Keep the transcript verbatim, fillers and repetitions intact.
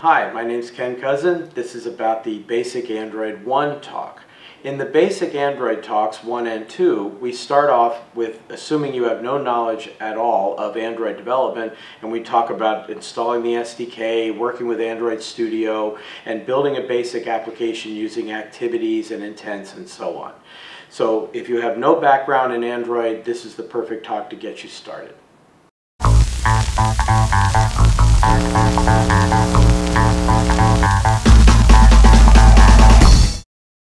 Hi, my name is KenKousen. This is about the Basic Android one talk. In the Basic Android talks one and two, we start off with assuming you have no knowledge at all of Android development, and we talk about installing the S D K, working with Android Studio, and building a basic application using activities and intents and so on. So if you have no background in Android, this is the perfect talk to get you started. Thank you.